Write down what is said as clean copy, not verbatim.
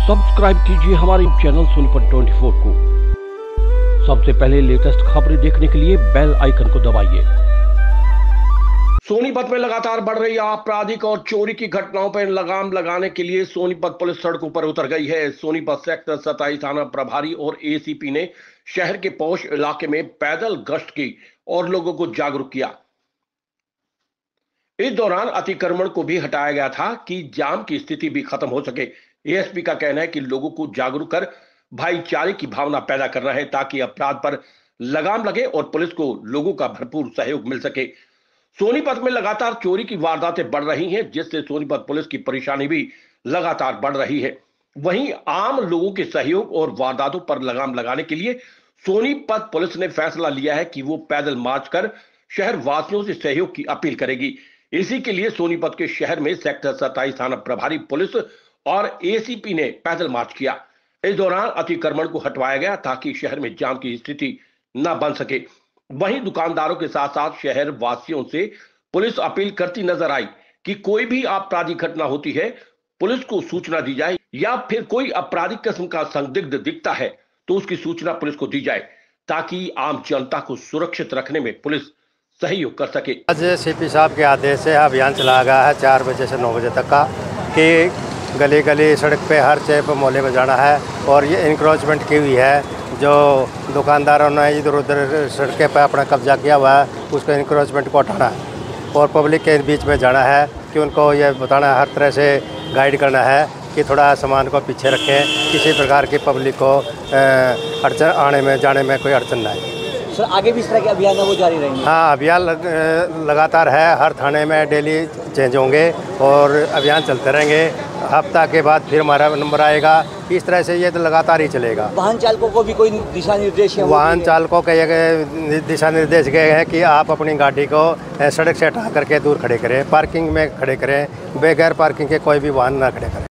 Subscribe कीजिए हमारे channel Sonipat 24 को। सबसे पहले लेटेस्ट खबरें देखने के लिए बेल आइकन को दबाइए। सोनीपत में लगातार बढ़ रही आपराधिक और चोरी की घटनाओं पर लगाम लगाने के लिए सोनीपत पुलिस सड़कों पर उतर गई है। सोनीपत सेक्टर 27 थाना प्रभारी और एसीपी ने शहर के पौष इलाके में पैदल गश्त की और लोगों को जागरूक किया। इस दौरान अतिक्रमण को भी हटाया गया था कि जाम की स्थिति भी खत्म हो सके। एएसपी का कहना है कि लोगों को जागरूक कर भाईचारे की भावना पैदा करना है ताकि अपराध पर लगाम लगे और पुलिस को लोगों का भरपूर सहयोग मिल सके। सोनीपत में लगातार चोरी की वारदातें बढ़ रही हैं, जिससे सोनीपत पुलिस की परेशानी भी लगातार बढ़ रही है। वहीं आम लोगों के सहयोग और वारदातों पर लगाम लगाने के लिए सोनीपत पुलिस ने फैसला लिया है कि वो पैदल मार्च कर शहर वासियों से सहयोग की अपील करेगी। इसी के लिए सोनीपत के शहर में सेक्टर 27 थाना प्रभारी पुलिस और एसीपी ने पैदल मार्च किया। इस दौरान अतिक्रमण को हटवाया गया ताकि शहर में जाम की स्थिति न बन सके। वहीं दुकानदारों के साथ साथ शहर वासियों से पुलिस अपील करती नजर आई कि कोई भी आपराधिक घटना होती है पुलिस को सूचना दी जाए, या फिर कोई आपराधिक किस्म का संदिग्ध दिखता है तो उसकी सूचना पुलिस को दी जाए ताकि आम जनता को सुरक्षित रखने में पुलिस सहयोग कर सके। आज सीपी साहब के आदेश से अभियान चलाया गया है 4 बजे से 9 बजे तक का, कि गली गली सड़क पे हर चेप मोहल्ले में जाना है और ये इंक्रोचमेंट की हुई है। जो दुकानदारों ने इधर उधर सड़कें पे अपना कब्जा किया हुआ है उसको इंक्रोचमेंट को हटाना है और पब्लिक के बीच में जाना है कि उनको ये बताना है, हर तरह से गाइड करना है कि थोड़ा सामान को पीछे रखें, किसी प्रकार की पब्लिक को अड़चन आने में जाने में कोई अड़चन नहीं। सर आगे भी इस तरह के अभियान है वो जारी रहेंगे? हाँ, अभियान लगातार है, हर थाने में डेली चेंज होंगे और अभियान चलते रहेंगे। हफ्ता के बाद फिर हमारा नंबर आएगा। इस तरह से ये तो लगातार ही चलेगा। वाहन चालकों को भी कोई दिशा निर्देश है? वाहन चालकों के दिशा निर्देश गए हैं कि आप अपनी गाड़ी को सड़क से हटा करके दूर खड़े करें, पार्किंग में खड़े करें, बगैर पार्किंग के कोई भी वाहन ना खड़े करें।